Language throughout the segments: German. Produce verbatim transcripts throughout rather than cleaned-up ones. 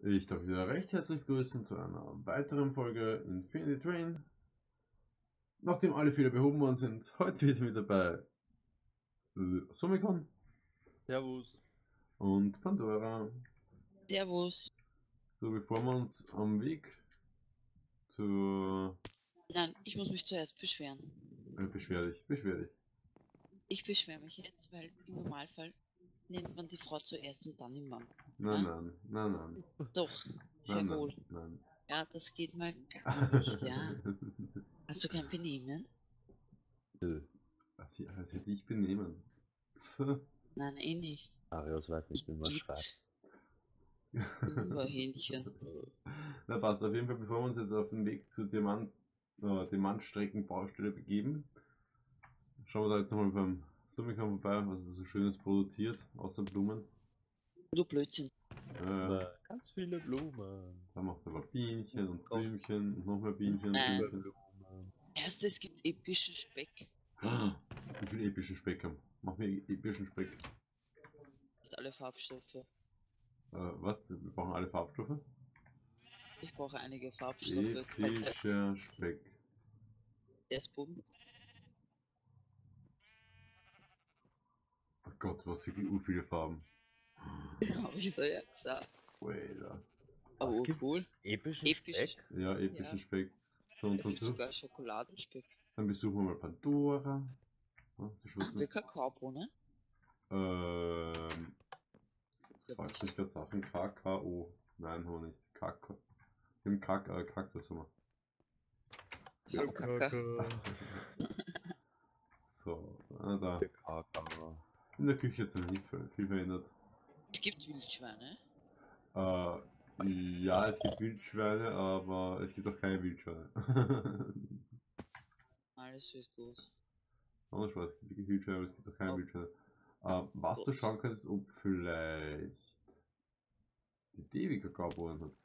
Ich darf wieder recht herzlich begrüßen zu einer weiteren Folge Infinity Train. Nachdem alle Fehler behoben worden sind, heute wieder mit dabei äh, Summicon Servus. und Pandora. Servus. So, bevor wir uns am Weg zur... Nein, ich muss mich zuerst beschweren. Äh, beschwer dich, beschwer dich. Ich beschwere mich jetzt, weil im Normalfall nennt man die Frau zuerst und dann den Mann. Nein, Ja? nein, nein, nein. Doch, sehr Nein, wohl. nein, Ja, das geht mal gar nicht, ja. Hast du kein Benehmen? Nö. Also, also dich benehmen. So. Nein, eh nicht. Marius weiß nicht, wie man schreibt. Überhähnchen. Na passt, auf jeden Fall, bevor wir uns jetzt auf den Weg zur Diamant, äh, Diamantstreckenbaustelle begeben, schauen wir da jetzt nochmal beim Summicon vorbei, was er so Schönes produziert, außer Blumen. Du Blödsinn. Äh, Ganz viele Blumen. da macht er aber Bienchen und Gott. Blümchen und noch mehr Bienchen und Nein. Blümchen. Blumen. Erst es gibt epischen Speck. Ah, wie viel epischen Speck haben. Mach mir epischen Speck. Nicht alle Farbstoffe. Äh, was? Wir brauchen alle Farbstoffe? Ich brauche einige Farbstoffe. Epischer Speck. Erstbuben. Oh Gott, was für viele Farben. Habe ich so ja gesagt. Alter. Aber Was oh, gibt's? cool. Epischen Episch. Speck? Ja, epischen Ja. Speck. So, und Es dann, gibt so, sogar Schokoladenspeck. dann besuchen wir mal Pandora. Ja, so Haben wir Kakaobohnen? Ähm. Fragst mich gerade Sachen. K K O. Nein, haben wir nicht. Kakao. Wir haben Kak äh, Kaktus haben wir. Ja, Kaka. So, ah, da. Kakao. In der Küche hat sich nicht viel verändert. Es gibt Wildschweine. Äh, ja, es gibt Wildschweine, aber es gibt auch keine Wildschweine. Alles wird gut. Anders Spaß, es gibt wirklich Wildschweine, aber es gibt auch keine Oh. Wildschweine. Äh, was du schauen kannst, ob vielleicht die Devi Kakaobohnen hat.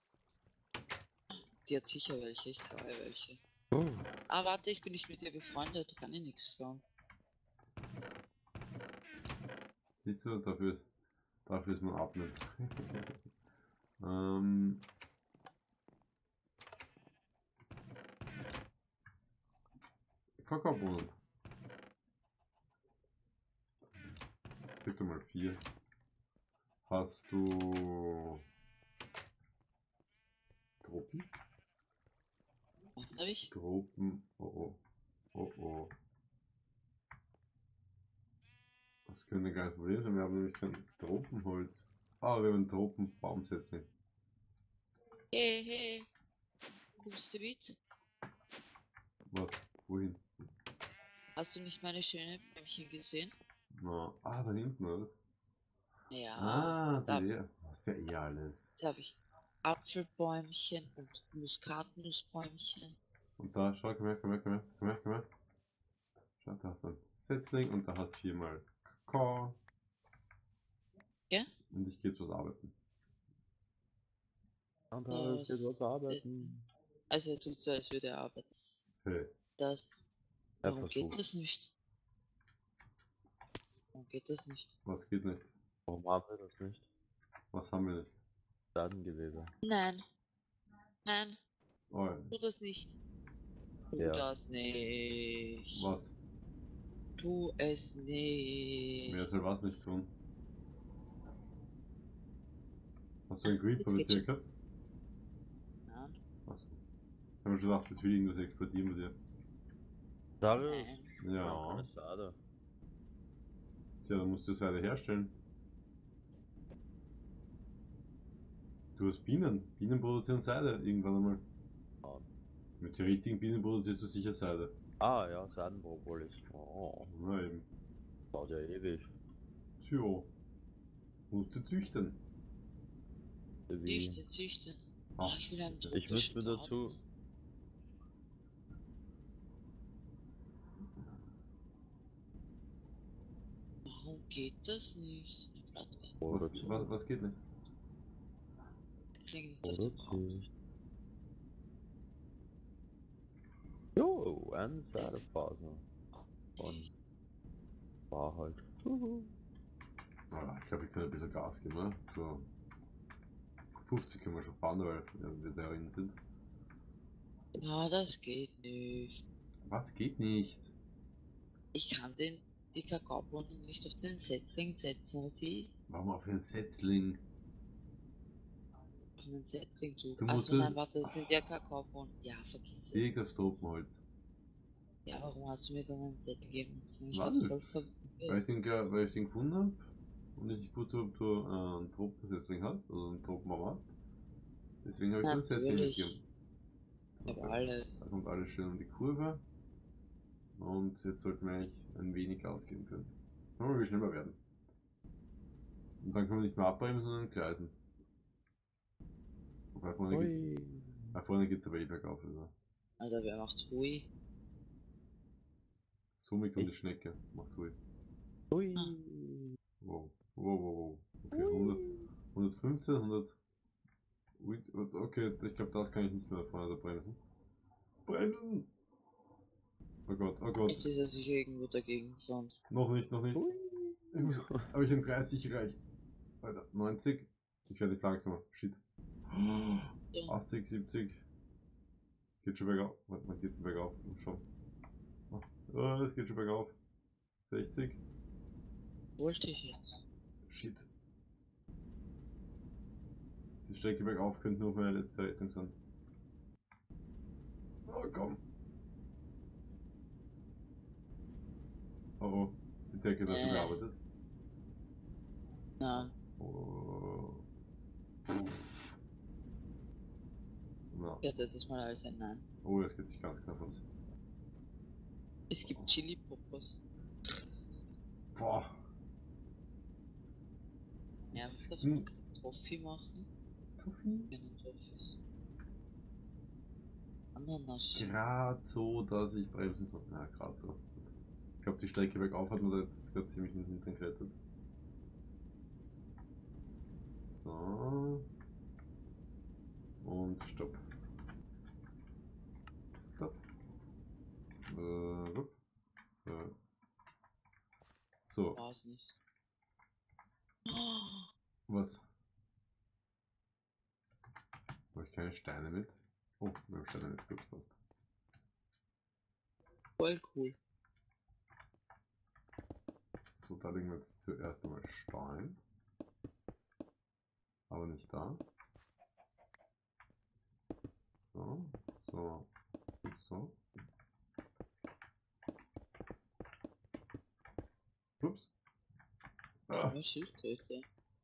Die hat sicher welche, ich glaube welche. Oh. Ah, warte, ich bin nicht mit ihr befreundet, kann ich nichts fragen. Siehst du, dafür ist, dafür ist man abnimmt. ähm, Kakaobohnen. Bitte mal vier. Hast du Tropen? Was habe ich? Tropen. Oh oh. Oh oh. Das könnte ein kleines Problem sein. Wir haben nämlich kein Tropenholz. Ah, wir haben einen Tropenbaumsetzling. Hey, hey. Coolste Beat. Was? Wohin? Hast du nicht meine schöne Bäumchen gesehen? Na, ah, da hinten, oder? Ja. Ah, da, die. Was der eh alles. da habe ich Apfelbäumchen und Muskatnussbäumchen. Und da, schau, komm her, komm her, komm her, komm her, komm her. Schau, da hast du ein Setzling und da hast du viermal Kakao. Ja? Und ich geh jetzt was arbeiten. Und Das- da geht was arbeiten. Also er tut so, als würde er arbeiten. Hey. Das. Er Warum geht versucht. das nicht? Warum geht das nicht? Was geht nicht? Warum haben wir das nicht? Was haben wir nicht? Sadengewebe. Nein. Nein, Oh, ja. tu das nicht. Tu Ja. das nicht. Was? Tu es nicht. Wer soll was nicht tun? Hast du einen Creeper Jetzt mit geht's dir schon. gehabt? Nein. Achso. Ich hab mir schon gedacht, das will irgendwas explodieren bei dir. Darius? Nein. Ja. Keine Sade. Tja, dann musst du Seide herstellen. Du hast Bienen. Bienen produzieren Seide irgendwann einmal. Ja. Mit den richtigen Bienen produzierst du sicher Seide. Ah ja, Sadenpropolis. Oh, Na eben. dauert ja ewig. Tja. Musst du züchten. Wie? Züchten, züchten. Ach, Ah, ich will einen Ich müsste mir tropischen dazu. Garten. Warum geht das nicht? Eine Platte. Was, was, was geht nicht? Jetzt lege ich nicht auf den Kopf. Produziert. Jo, ein Sadefaser. Und war halt. Juhu. Ah, ich glaube, ich kann ein bisschen Gas geben, ne? So. fünfzig können wir schon fahren, weil wir darin sind. Ja, das geht nicht. Was geht nicht? Ich kann den, die Kakaobohnen nicht auf den Setzling setzen, sie Warum auf einen Setzling? auf den Setzling zu. Du musst Also nein, das- warte, das sind ja Kakaobohnen. Ja, vergiss es. Direkt aufs Tropenholz. Ja, warum hast du mir dann einen Zettel gegeben? Ich Warte. bin voll Weil verwirrt. ich den, ge- weil ich den gefunden habe und ich nicht wusste, ob du äh, einen Tropensetzling hast, also einen Tropenbaum hast. Deswegen habe ich dir einen Setzling Natürlich. mitgegeben. Ich So, habe da, alles. da kommt alles schön um die Kurve. Und jetzt sollten wir eigentlich ein wenig Gas geben können. Schauen wir mal, wie schnell wir werden. Und dann können wir nicht mehr abbremsen, sondern gleisen. Wobei vorne geht's, Hui. äh, vorne geht's aber eh bergauf. Also. Alter, wer macht Hui? Somit kommt die Ich. Schnecke. Macht ruhig. Hui. Wow. Wow, wow, wow. Okay, hundert, hundertfünfzehn, hundert. Ui, okay, ich glaube, das kann ich nicht mehr vorne da bremsen. Bremsen! Oh Gott, oh Gott. Jetzt ist er sicher irgendwo dagegen gefahren. Noch nicht, noch nicht. Hui. Ich muss, aber ich bin dreißig rein. Alter, neunzig. Ich werde nicht langsamer. Shit. So, achtzig, siebzig. Geht schon bergauf. Warte, man geht's bergauf. Schon. Oh, es geht schon bergauf. sechzig. wollte ich jetzt. Shit. Die Strecke bergauf könnte nur meine letzte Rettung sein. Oh, komm. Oh, oh. Ist die Decke da schon Äh. bearbeitet? Na, Oh. Pff. Na. ich hatte das mal als ein Nein. Oh, das geht sich ganz knapp aus. Es gibt Chili Poppers. Boah. Ernsthaft, Hm. man kann Toffee machen? Toffee? Keine Toffees. Ananas. Gerade so, dass ich bremsen konnte. Ja, gerade so. Ich glaube, die Strecke bergauf hat man da jetzt gerade ziemlich in den Hintern geklettert. So. Und stopp. Stopp. Äh, wupp. Äh. So, War's nicht. Oh, was? Habe ich keine Steine mit? Oh, wir haben Steine mit, gut, passt. voll cool. So, da legen wir jetzt zuerst einmal Stein. Aber nicht da. So, so, so. Ups. Ah, Eine Schildkröte.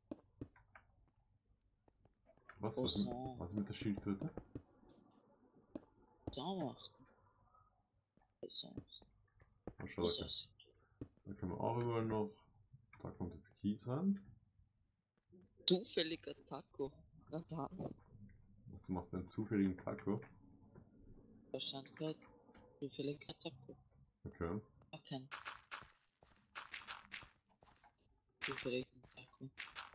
was, Oh, was, mit, so. was mit der Schildkröte? Da macht. So. Oh, schau, da, So. da können wir auch überall noch. Da kommt jetzt Kies rein. Zufälliger Taco. Na dann. Was, du machst einen zufälligen Taco. Da stand gerade zufälliger Taco. Okay. Ach, kein zufälligen Taco.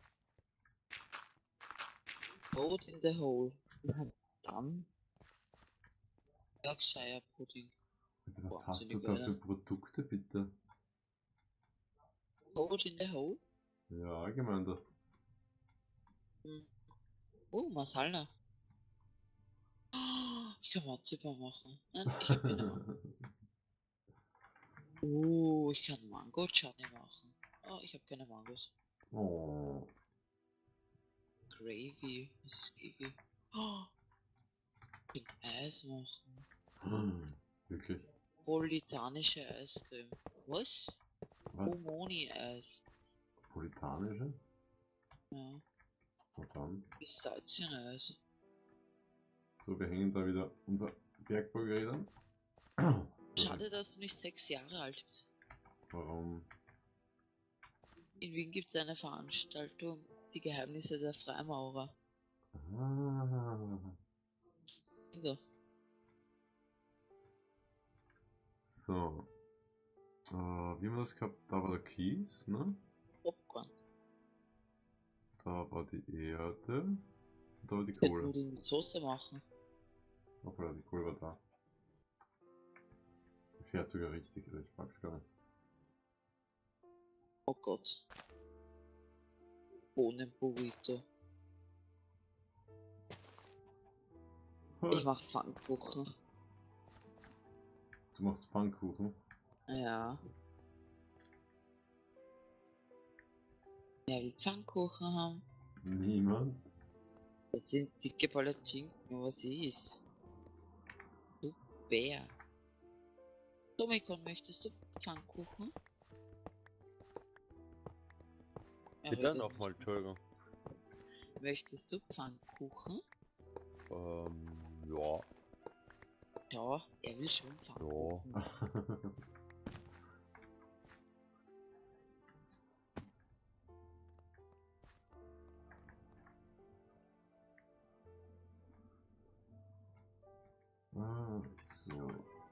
Toad in the hole. Na dann. Yorkshire Pudding. Bitte, was Boah, hast sind du die da geil, für ne? Produkte, bitte? Toad in the hole? Ja, allgemein da. Hm. Oh, Masala. Oh, ich kann Marzipan machen. Nein, ich hab keine Mango. Oh, ich kann Mango Chutney machen. Oh, ich habe keine Mangos. Oh. Gravy. Was ist Gravy? Oh, ich kann Eis machen. Hm, wirklich? Politanische Eiscreme. Was? Was? Homoni-Eis. Politanische? Ja. Und dann. Pistazieneis. So, wir hängen da wieder unser Bergbaugerät an. Schade, dass du nicht sechs Jahre alt bist. Warum? In Wien gibt es eine Veranstaltung, die Geheimnisse der Freimaurer. Ah. So. So. Äh, wie haben wir das gehabt? Da war der Kies, ne? Popcorn. Da war die Erde. Und da war die Ich hätte Kohle. Nudeln mit Soße machen. Obwohl, die Kohle war da. Die fährt sogar richtig, also ich mag's gar nicht. Oh Gott. Bohnenburrito. Ich Was? mach Pfannkuchen. Du machst Pfannkuchen? Ja. Wer will Pfannkuchen haben? Niemand? Das sind dicke Palatschinken, was ist? Super. Tomikon, möchtest du Pfannkuchen? Er Bitte redet nochmal, nicht. Entschuldigung. Möchtest du Pfannkuchen? Ähm, ja. Ja, er will schon Pfannkuchen. Ah, so.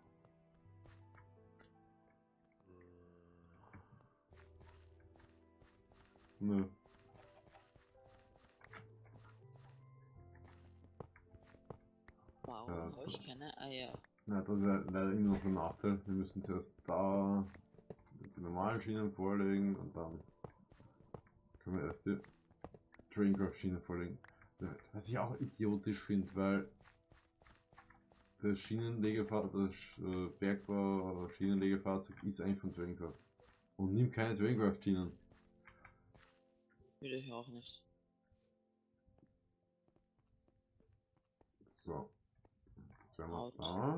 Nö. Warum Ja, brauche ich keine Eier? Na, das ist ja leider immer noch so ein Nachteil. Wir müssen zuerst da die normalen Schienen vorlegen und dann können wir erst die Drinkraft-Schiene vorlegen. Was ich auch idiotisch finde, weil das Schienenlegefahrzeug, das äh, Bergbau- oder Schienenlegefahrzeug ist eigentlich von Drinkraft. Und nimmt keine Drinkraft-Schienen. Will ich auch nicht. So. Jetzt werden wir Out. da.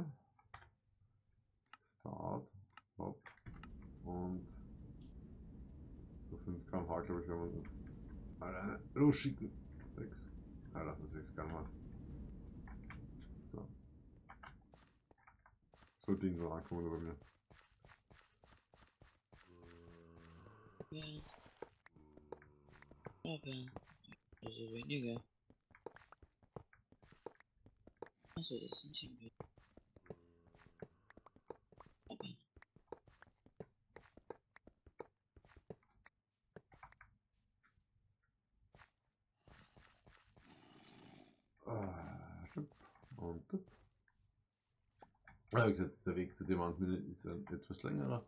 Start. Stop. Und so fünf Kilometer pro Stunde, glaube ich, werden wir uns alleine losschicken. sechs. Ja, lassen wir sechs Kilometer pro Stunde. So. Sollte irgendwo ankommen bei mir. Ja. Aber. Also weniger. Also das sind die. Aber. Ah, tipp. Und tipp. Ja, wie gesagt, der Weg zu Diamantmine ist ein etwas längerer.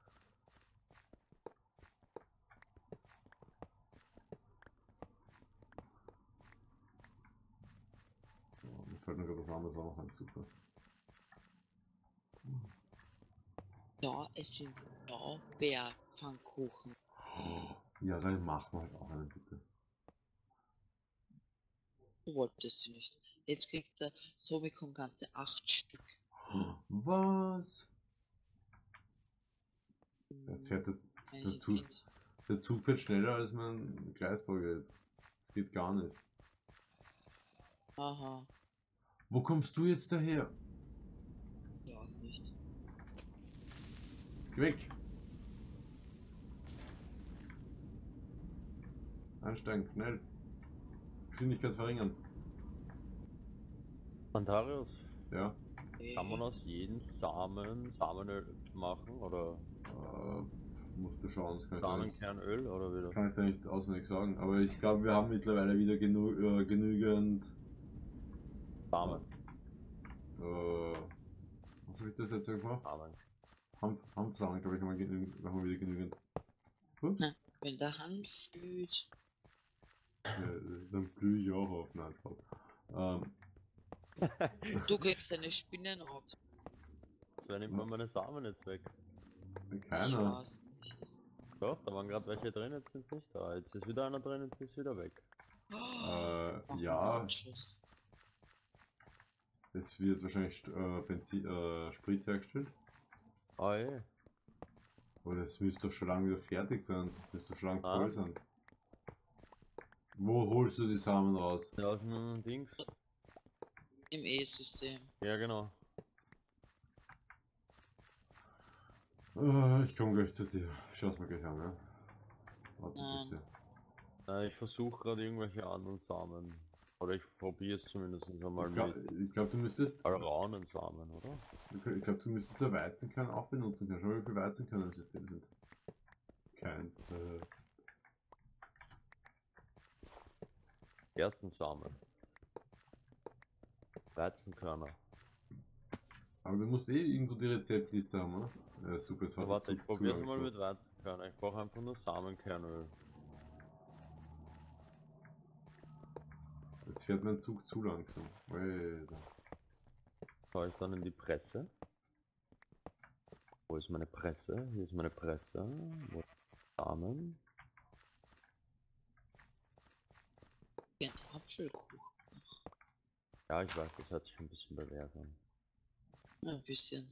So, mir fällt mir gerade was anderes auch noch ein, super. Da, es sind Blaubeerpfannkuchen. Ja, dann machen wir halt auch einen, bitte. Du wolltest sie nicht. Jetzt kriegt der Somikon ganze acht Stück. Was? Jetzt fährt der, Wenn der, ich Zug, Kind. der Zug fährt schneller als mein Gleisbau geht. Das geht gar nicht. Aha. Wo kommst du jetzt daher? Ich weiß nicht. Geh weg! Einsteigen, schnell! Geschwindigkeit verringern. Antarius, Ja. kann man aus jedem Samen Samenöl machen oder Äh, musst du schauen, das kann ich, da nicht, Samenkernöl oder wie das? kann ich da nicht auswendig sagen. Aber ich glaube, wir haben mittlerweile wieder genü äh, genügend. Samen. Äh, was habe ich das jetzt gemacht? Samen. Hanf, Hanfsamen, glaube ich, haben wir, genü haben wir wieder genügend. Ups. Na, wenn der Hanf blüht. Äh, dann blühe ich auch auf. Nein, Spaß. Ähm, Du kriegst eine Spinnenhaut. Wer nimmt mir meine Samen jetzt weg? Ich keiner. weiß nicht. Doch, da waren gerade welche drin, jetzt sind es nicht da. Jetzt ist wieder einer drin, jetzt ist wieder weg. Äh, Mach ja, einen Ausschuss. es wird wahrscheinlich äh, Benzin, äh, Sprit hergestellt. Ah eh. Aber das müsste doch schon lange wieder fertig sein. Das müsste doch schon lange Ah. voll sein. Wo holst du die Samen raus? Ja, aus dem Dings. Im E-System. Ja, genau. Äh, ich komme gleich zu dir. Ich schau's mir gleich an, ja. Warte ein Nein. bisschen. Äh, ich versuche gerade irgendwelche anderen Samen. Oder ich probiere es zumindest einmal Ich glaube, mit glaub, du müsstest. alranen Samen, oder? Ich glaube, du müsstest der Weizenkern auch benutzen können. Schau mal, wie viele Weizenkörner im System sind. Keins. Äh, Gerstensamen. Weizenkörner. aber du musst eh irgendwo die Rezeptliste haben, oder? Ja, super, jetzt So, war warte, der ich Zug probiere zu es mal langsam. mit Weizenkörner. Ich brauche einfach nur Samenkernöl. Jetzt fährt mein Zug zu langsam. Alter. fahre ich dann in die Presse. Wo ist meine Presse? Hier ist meine Presse. Wo ist Samen? Ein Apfelkuchen. Ja, ich weiß, das hört sich ein bisschen bewährt an. Ein bisschen.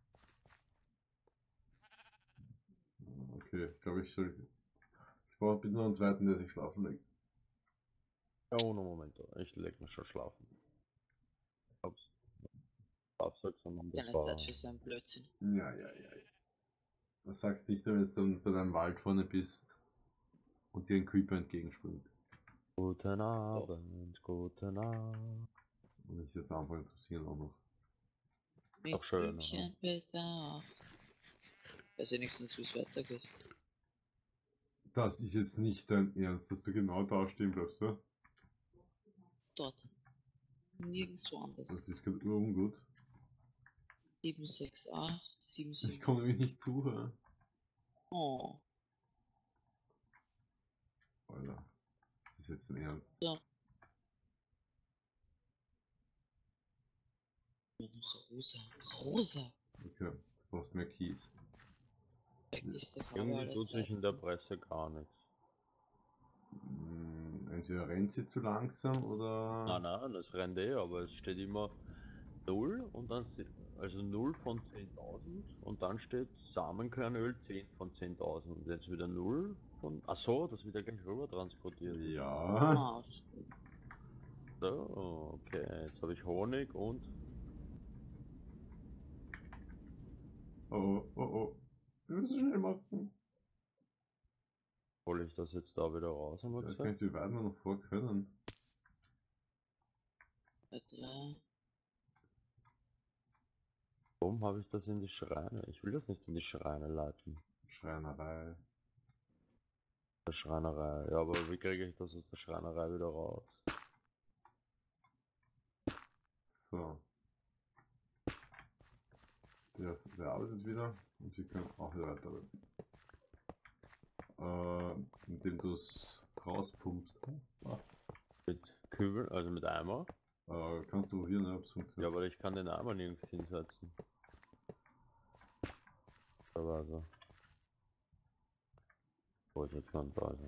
Okay, ich glaube, ich soll. Ich brauche bitte noch einen zweiten, der sich schlafen legt. Oh, no, Moment, ich leg mich schon schlafen. Ups. Schlafsack, sondern das Keine war... Zeit für so einen Blödsinn. Ja, ja, ja. Was sagst du nicht, wenn du jetzt dann bei deinem Wald vorne bist und dir ein Creeper entgegenspringt? Guten Abend, guten Abend. Und ich jetzt anfange zu singen auch noch. Mit Auch schön, Blümchen Bedarf. Weiß wenigstens, wie es weitergeht. Das ist jetzt nicht dein Ernst, dass du genau da stehen bleibst, ja? Dort. Nirgendwo anders. Das ist gerade ungut. sieben sechs acht, sieben Ich sieben. komme nämlich nicht zuhören. Oh, Alter, das ist jetzt ein Ernst. so. Nur noch Rosa. Rosa. Okay, du brauchst mehr Kies. Schrecklichste Farbe Irgendwie aller tut sich in der Zeiten. Presse gar nichts. Hm, entweder rennt sie zu langsam oder. Nein, nein, das rennt eh, aber es steht immer null und dann, se- also null von zehntausend und dann steht Samenkernöl zehn von zehntausend und jetzt wieder null von, ach so, das wird ja gleich rüber transportiert. Ja. Ah, So, okay, jetzt habe ich Honig und, Oh, oh, oh, oh. Wir müssen schnell machen. hole ich das jetzt da wieder raus, haben wir Ich weiß gesagt? gar nicht, wie weit wir noch vor können. drei. Warum habe ich das in die Schreine? Ich will das nicht in die Schreine leiten. Schreinerei. Der Schreinerei. Ja, aber wie kriege ich das aus der Schreinerei wieder raus? So. Der, der arbeitet wieder und wir können auch wieder weiterarbeiten. Äh, indem du es rauspumpst. Ah, Mit Kübel, also mit Eimer? äh, kannst du probieren, ob es Ja, funktioniert. aber ich kann den Eimer nirgends hinsetzen. Da war er. Wo ist jetzt mein Base?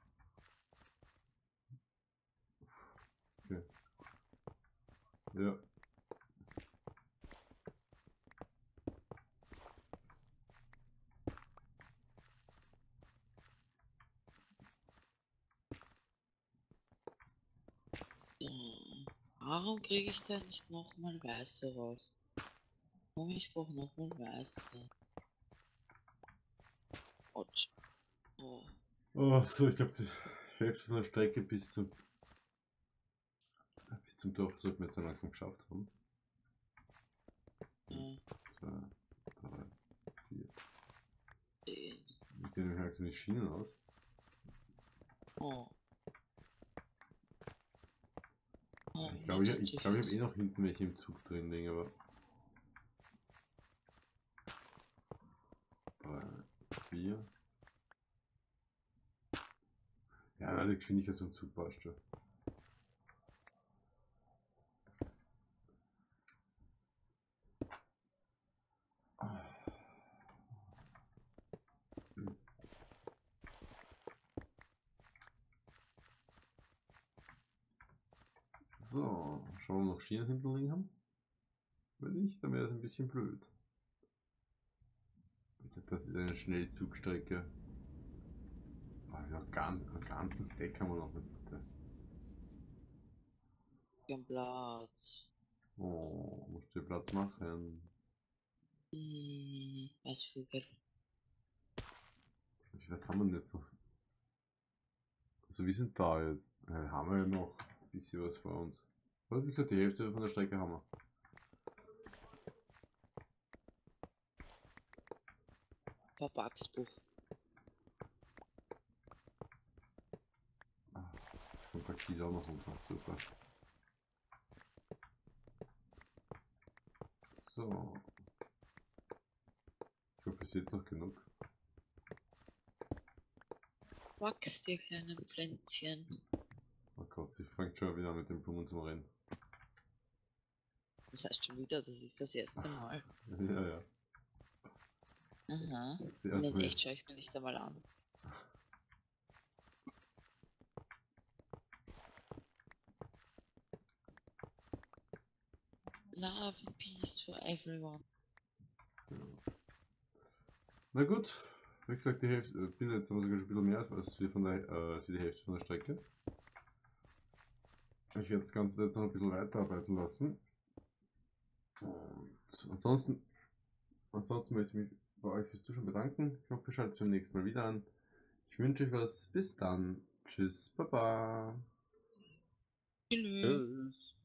Okay. Ja. So. Warum kriege ich da nicht nochmal weiße raus? Warum ich brauche nochmal weiße? Autsch. Oh. Oh, so, ich glaube, die Hälfte von der Strecke bis zum, bis zum Dorf sollten wir jetzt so langsam geschafft haben. Eins, zwei, drei, vier. zehn. Wir gehen nämlich langsam die Schienen aus. Oh. Oh, Ich glaube, ich, mein ich, Gott, glaub, ich habe eh noch hinten welche im Zug drin liegen, aber. Drei, vier. Ja, nein, die Geschwindigkeit vom Zug passt schon. So, schauen wir mal, noch Schienen hinten liegen haben. Wenn nicht, dann wäre es ein bisschen blöd. Bitte, das ist eine Schnellzugstrecke. Ah, ja, gan einen ganzen Stack haben wir noch nicht, bitte. kein Platz. Oh, musst du dir Platz machen. Hm, was für Geld. Wie weit haben wir nicht so? Also wir sind da jetzt. Ja, haben wir ja noch ein bisschen was vor uns. Aber wie gesagt, die Hälfte von der Strecke haben wir. Verpacksbuch. Ah, jetzt kommt der Kies auch noch runter. Super. So. Ich hoffe, es ist jetzt noch genug. Wachs dir kleinen Pflänzchen. Oh Gott, sie fängt schon wieder mit den Blumen zum Rennen. Das heißt schon wieder, das ist das erste Mal. Ja, ja. Aha. Das Und erste in Mal. echt schaue ich mir nicht einmal an. Love and peace for everyone. So. Na gut, wie gesagt, die Hälfte, ich bin jetzt aber sogar schon ein bisschen mehr als wir von der, äh, für die Hälfte von der Strecke. Ich werde das Ganze jetzt noch ein bisschen weiterarbeiten lassen. Und ansonsten, ansonsten möchte ich mich bei euch fürs Zuschauen bedanken. Ich hoffe, ihr schaltet beim nächsten Mal wieder an. Ich wünsche euch was. Bis dann. Tschüss, Baba. Tschüss. Tschüss.